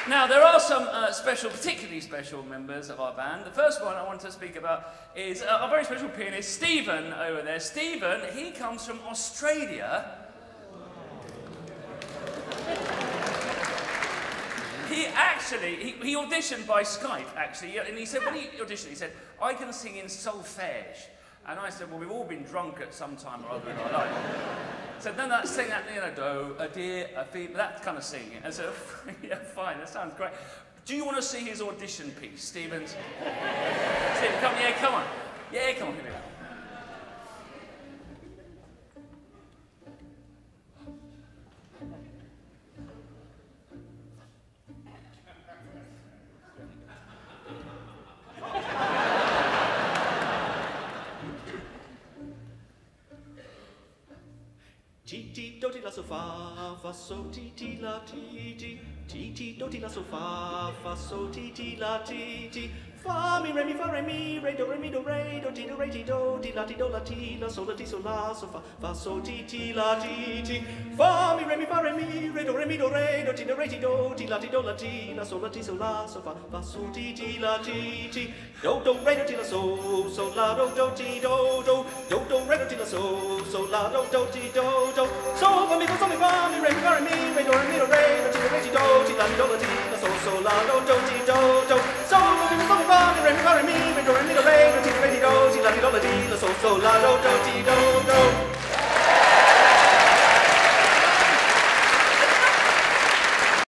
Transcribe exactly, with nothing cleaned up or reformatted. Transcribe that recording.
Now, there are some uh, special, particularly special members of our band. The first one I want to speak about is uh, our very special pianist, Stephen, over there. Stephen, he comes from Australia. He actually, he, he auditioned by Skype, actually, and he said, when he auditioned, he said, I can sing in solfege. And I said, well, we've all been drunk at some time or other in our life. So then that sing that, you know, do, a dear, a fee, that kind of singing. And so, yeah, fine, that sounds great. Do you want to see his audition piece, Stevens? Stephen, come, yeah, come on. Yeah, come on, here we go. Ti ti do ti la so fa fa so ti ti la ti ti ti ti do ti la so fa fa so ti ti la ti ti fa mi re mi fa re mi re do re mi do re do ti do re ti do ti la ti do la ti la so la ti so la so fa fa so ti ti la ti ti fa mi re mi fa re mi re do re mi do re do ti do re ti do ti la ti do la ti la so la ti so la so fa fa so ti ti la ti ti do do re do ti la so so la do do ti do do do do re do ti la so so la do do ti do do so fa mi fa so mi fa mi re mi fa re mi re do re mi do re do ti do re ti do ti la ti do la ti la so so la do do ti do do so fa mi fa so mi fa mi re mi fa re mi re do re mi do re do ti do re ti do ti la ti do la ti la so so la do do ti do